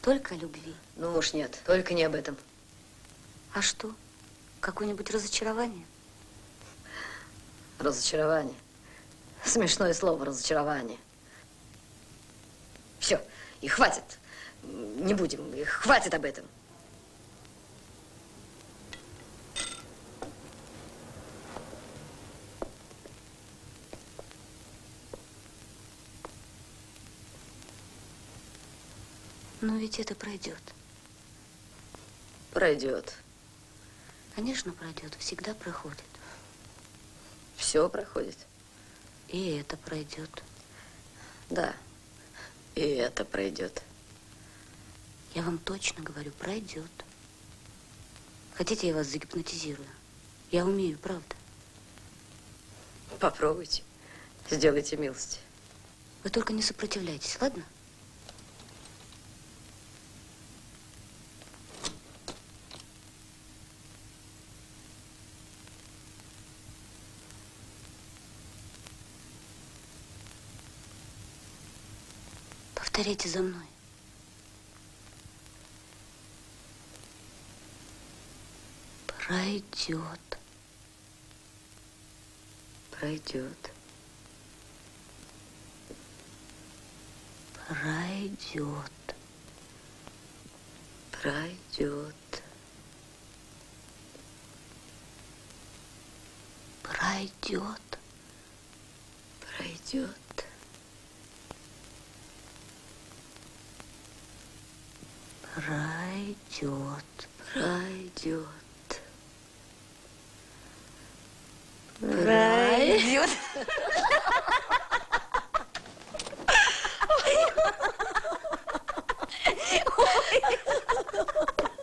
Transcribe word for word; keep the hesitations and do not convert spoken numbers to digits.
Только о любви? Ну уж нет, только не об этом. А что? Какое-нибудь разочарование? Разочарование. Смешное слово разочарование. Все, и хватит. Не будем, и хватит об этом. Но ведь это пройдет. Пройдет. Конечно, пройдет. Всегда проходит. Все проходит. И это пройдет. Да, и это пройдет. Я вам точно говорю, пройдет. Хотите, я вас загипнотизирую? Я умею, правда. Попробуйте. Сделайте милость. Вы только не сопротивляйтесь, ладно? Повторяйте за мной. Пройдет. Пройдет. Пройдет. Пройдет. Пройдет. Пройдет. Пройдет. Пройдет. Пройдет. Ой.